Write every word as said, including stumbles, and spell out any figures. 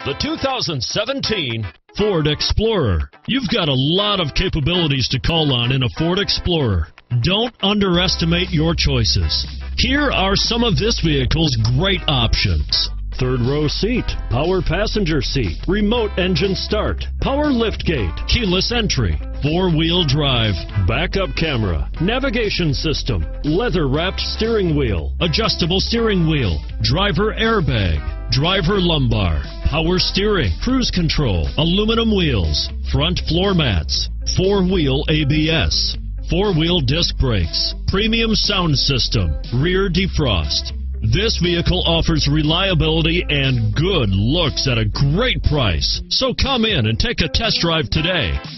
The two thousand seventeen Ford Explorer. You've got a lot of capabilities to call on in a Ford Explorer. Don't underestimate your choices. Here are some of this vehicle's great options. Third row seat, power passenger seat, remote engine start, power liftgate, keyless entry, four-wheel drive, backup camera, navigation system, leather-wrapped steering wheel, adjustable steering wheel, driver airbag, driver lumbar, power steering, cruise control, aluminum wheels, front floor mats, four-wheel A B S, four-wheel disc brakes, premium sound system, rear defrost. This vehicle offers reliability and good looks at a great price. So come in and take a test drive today.